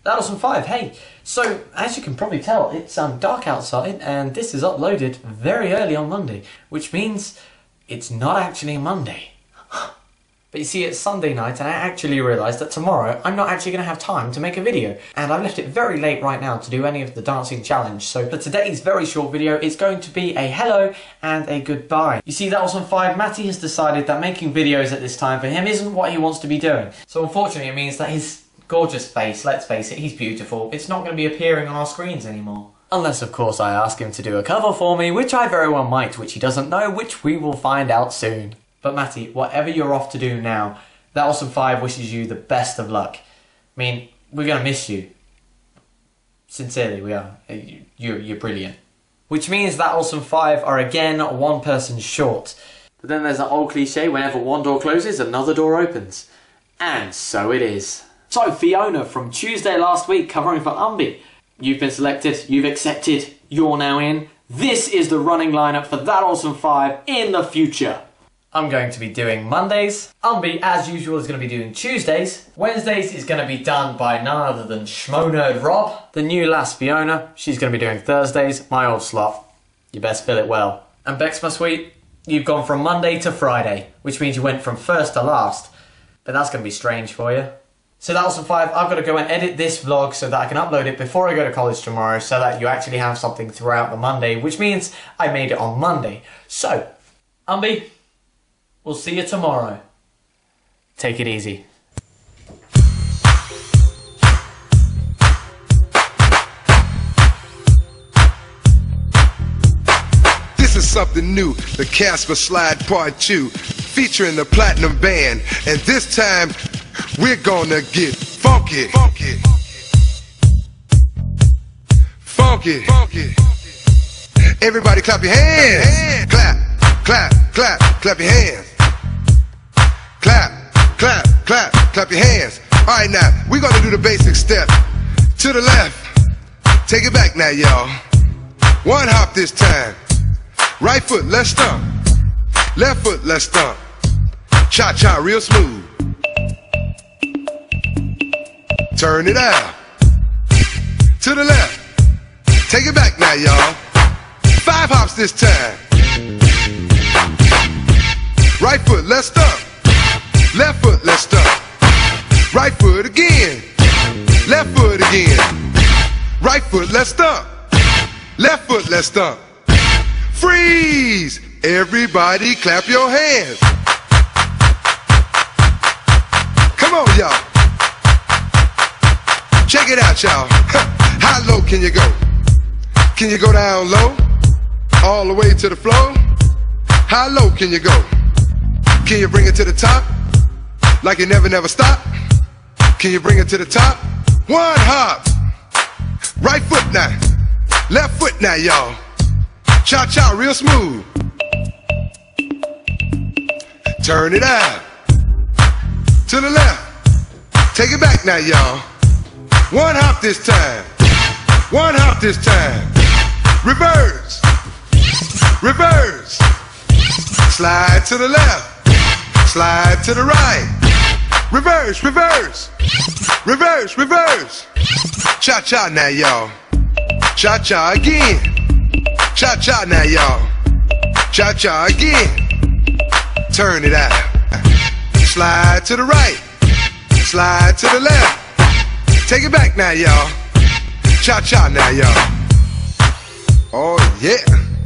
thatawesomefive, hey. So, as you can probably tell, it's dark outside, and this is uploaded very early on Monday, which means it's not actually Monday. But you see, it's Sunday night, and I actually realised that tomorrow I'm not actually going to have time to make a video. And I've left it very late right now to do any of the dancing challenge. So for today's very short video, it's going to be a hello and a goodbye. You see, thatawesomefive, Mattie has decided that making videos at this time for him isn't what he wants to be doing. So unfortunately it means that his gorgeous face, let's face it, he's beautiful, it's not going to be appearing on our screens anymore. Unless, of course, I ask him to do a cover for me, which I very well might, which he doesn't know, which we will find out soon. But Mattie, whatever you're off to do now, thatawesomefive wishes you the best of luck. I mean, we're going to miss you. Sincerely, we are. You're brilliant. Which means thatawesomefive are again one person short. But then there's that old cliche, whenever one door closes, another door opens. And so it is. So Fiona from Tuesday last week, covering for Umbi. You've been selected, you've accepted, you're now in. This is the running lineup for thatawesomefive in the future. I'm going to be doing Mondays. Umbi, as usual, is going to be doing Tuesdays. Wednesdays is going to be done by none other than Schmo Nerd Rob. The new lass Fiona, she's going to be doing Thursdays. My old slot. You best fill it well. And Bex, my sweet, you've gone from Monday to Friday, which means you went from first to last. But that's going to be strange for you. So thatawesomefive, I've got to go and edit this vlog so that I can upload it before I go to college tomorrow, so that you actually have something throughout the Monday, which means I made it on Monday. So, Umbi, we'll see you tomorrow. Take it easy. This is something new, the Casper Slide Part 2, featuring the Platinum Band, and this time we're gonna get funky. Funky. Funky. Funky. Everybody clap your hands. Clap, clap, clap, clap your hands. Clap, clap, clap, clap your hands. Alright, now, we're gonna do the basic step. To the left. Take it back now, y'all. One hop this time. Right foot, let's stomp. Left foot, let's stomp. Cha-cha, real smooth. Turn it out. To the left. Take it back now, y'all. 5 hops this time. Right foot, let's stomp. Left foot, let's stomp. Right foot again. Left foot again. Right foot, let's stomp. Left foot, let's stomp. Freeze! Everybody clap your hands. Come on, y'all. Check it out, y'all. How low can you go? Can you go down low? All the way to the floor? How low can you go? Can you bring it to the top? Like you never, never stop? Can you bring it to the top? One hop. Right foot now. Left foot now, y'all. Cha-cha, real smooth. Turn it out. To the left. Take it back now, y'all. One hop this time. One hop this time. Reverse. Reverse. Slide to the left. Slide to the right. Reverse, reverse. Reverse, reverse. Cha-cha now, y'all. Cha-cha again. Cha-cha now, y'all. Cha-cha again. Turn it out. Slide to the right. Slide to the left. Take it back now, y'all. Cha-cha now, y'all. Oh, yeah.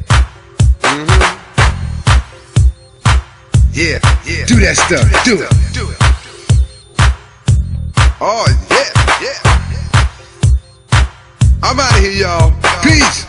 Yeah, yeah. Do that stuff. Do it. Do it. Oh, yeah, yeah. I'm out of here, y'all. Peace.